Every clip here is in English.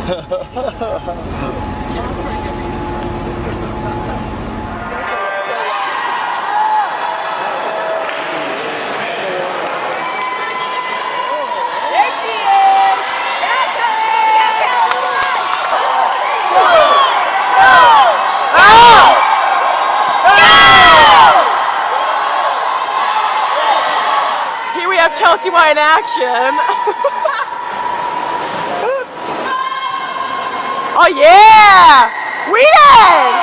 Chelsea in action. Oh yeah! Whedon!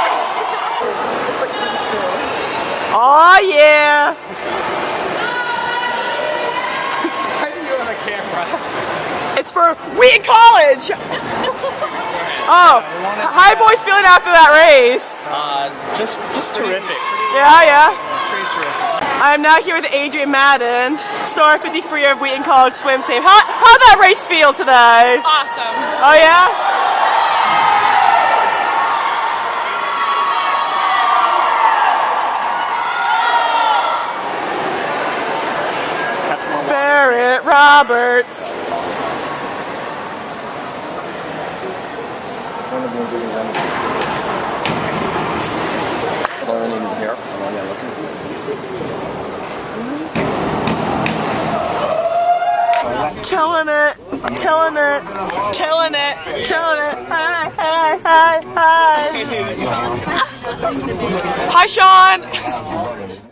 Oh yeah! Why do you have a camera? It's for Wheaton College! Oh, how you boys feeling after that race? Just terrific. Yeah. Pretty terrific. I am now here with Adrian Madden, star 53 of Wheaton College swim team. How'd that race feel today? Awesome. Oh yeah? Barrett Roberts. Killing it, killing it, killing it, killing it. Hi, hi, hi, hi. Hi, Sean.